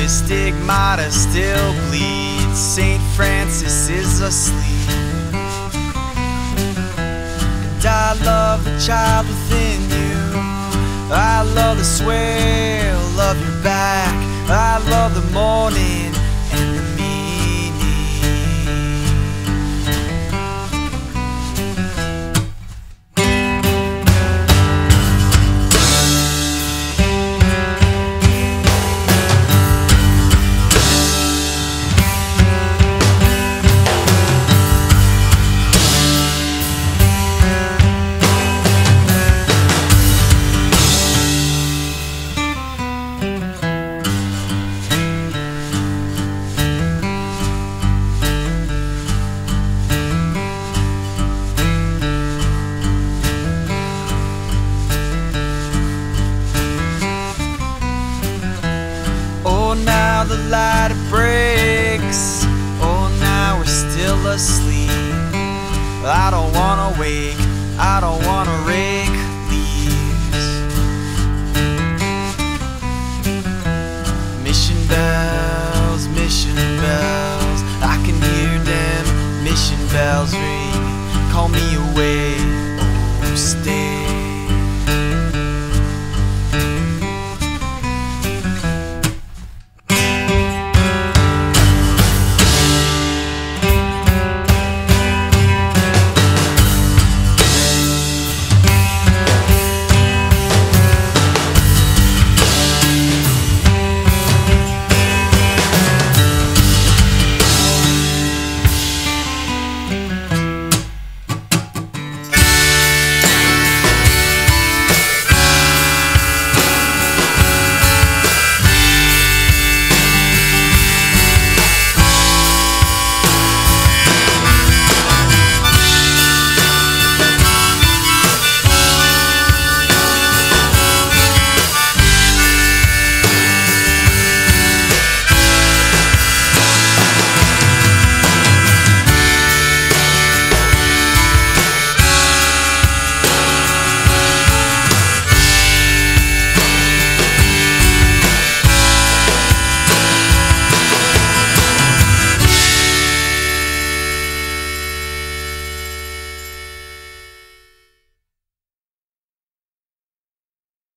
stigmata still bleeds. St. Francis is asleep, and I love the child within you. I love the swell of your back. I love the morning and the now the light breaks. Oh, now we're still asleep. I don't wanna wake, I don't wanna rake leaves. Mission bells, I can hear them mission bells ring. Call me away, oh stay.